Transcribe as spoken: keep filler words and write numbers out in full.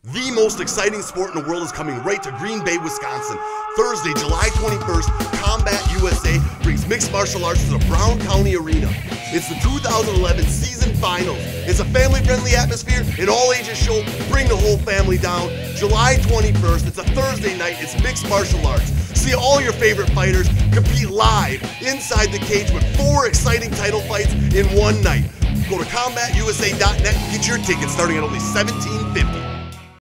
The most exciting sport in the world is coming right to Green Bay, Wisconsin. Thursday, July twenty-first, Combat U S A brings mixed martial arts to the Brown County Arena. It's the two thousand eleven season finals. It's a family-friendly atmosphere, an all-ages show. Bring the whole family down. July twenty-first, it's a Thursday night. It's mixed martial arts. See all your favorite fighters compete live inside the cage with four exciting title fights in one night. Go to Combat U S A dot net and get your tickets starting at only seventeen fifty.